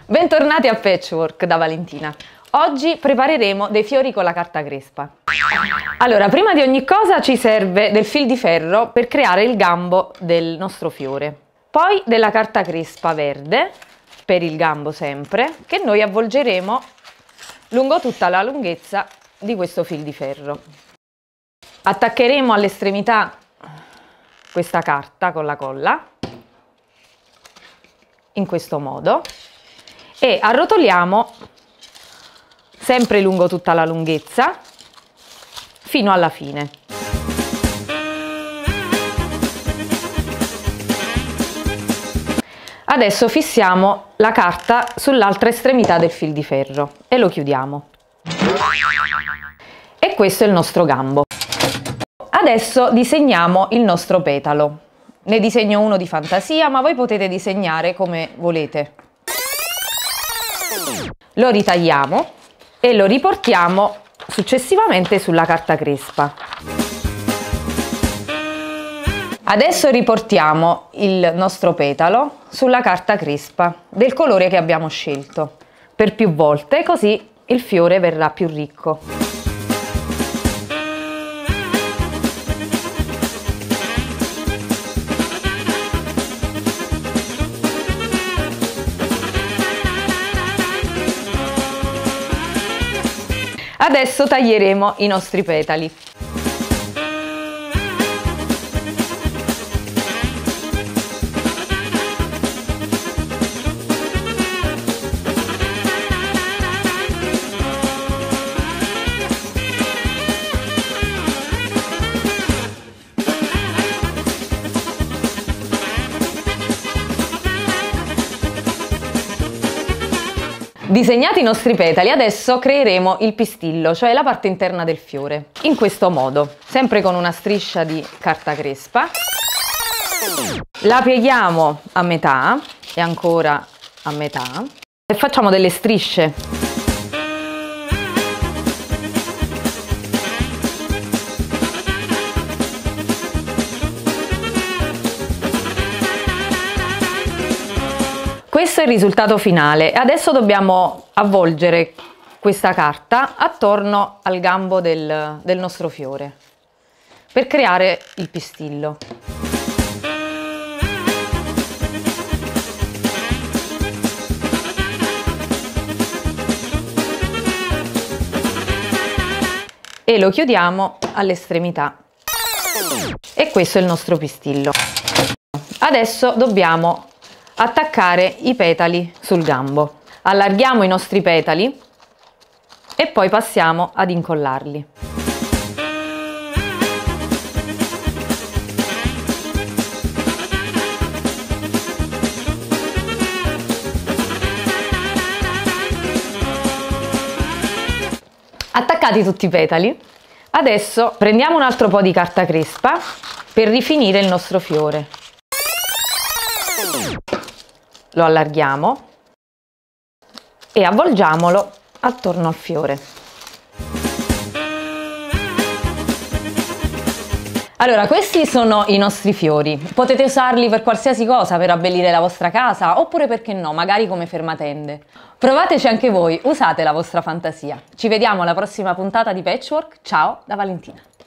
Bentornati a Patchwork da Valentina. Oggi prepareremo dei fiori con la carta crespa. Allora, prima di ogni cosa ci serve del fil di ferro per creare il gambo del nostro fiore. Poi della carta crespa verde, per il gambo sempre, che noi avvolgeremo lungo tutta la lunghezza di questo fil di ferro. Attaccheremo all'estremità questa carta con la colla, in questo modo, e arrotoliamo sempre lungo tutta la lunghezza fino alla fine. Adesso fissiamo la carta sull'altra estremità del fil di ferro e lo chiudiamo. E questo è il nostro gambo. Adesso disegniamo il nostro petalo. Ne disegno uno di fantasia, ma voi potete disegnare come volete. Lo ritagliamo e lo riportiamo successivamente sulla carta crespa. Adesso riportiamo il nostro petalo sulla carta crespa del colore che abbiamo scelto per più volte, così il fiore verrà più ricco. Adesso taglieremo i nostri petali. Disegnati i nostri petali, adesso creeremo il pistillo, cioè la parte interna del fiore, in questo modo, sempre con una striscia di carta crespa. La pieghiamo a metà e ancora a metà e facciamo delle strisce. Questo è il risultato finale. Adesso dobbiamo avvolgere questa carta attorno al gambo del nostro fiore per creare il pistillo. E lo chiudiamo all'estremità. E questo è il nostro pistillo. Adesso dobbiamo attaccare i petali sul gambo. Allarghiamo i nostri petali e poi passiamo ad incollarli. Attaccati tutti i petali, adesso prendiamo un altro po' di carta crespa per rifinire il nostro fiore. Lo allarghiamo e avvolgiamolo attorno al fiore. Allora, questi sono i nostri fiori. Potete usarli per qualsiasi cosa, per abbellire la vostra casa, oppure perché no, magari come fermatende. Provateci anche voi, usate la vostra fantasia. Ci vediamo alla prossima puntata di Patchwork. Ciao da Valentina.